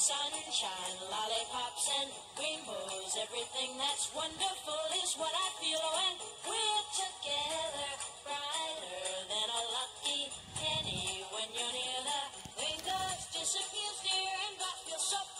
sunshine, lollipops and rainbows. Everything that's wonderful is what I feel when we're together. Brighter than a lucky penny when you're near. The wind goes disappears, dear, and God feels so